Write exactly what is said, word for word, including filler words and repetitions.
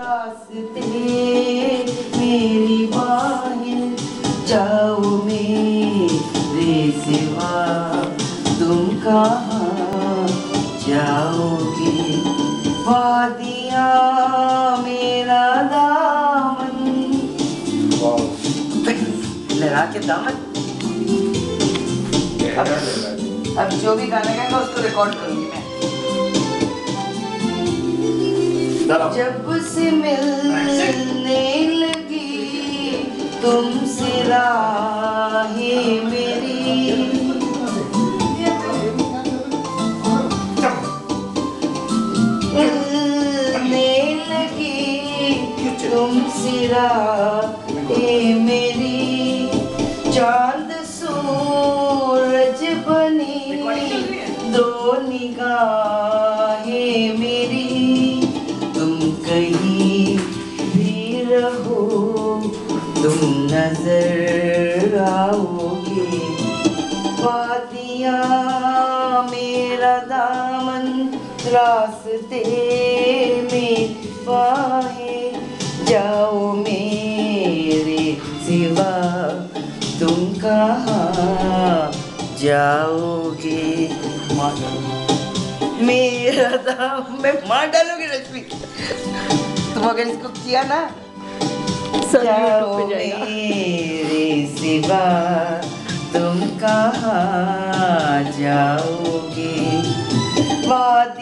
रास्ते मेरी बाहें जाओ मेरे सिवा तुम कहाँ जाओगे। वादियाँ मेरा दामन लगा के दामन। अब, अब जो भी गाना गाएगा उसको रिकॉर्ड करूंगी मैं। जब से मिलने लगी तुमसे राहें मेरी, मिलने लगी तुमसे राहें मेरी, चांद सूरज बनी दो निगाहें मेरी। कहीं भी रहो तुम नजर आओगे। वादियाँ मेरा दामन रास्ते में बाहें जाओ मेरे सिवा तुम कहाँ जाओगे। मेरा दाम मैं मार डालूंगी रश्मि। तुम अगर इसको किया ना जाओ मेरे सिवा तुम कहाँ जाओगे। वादी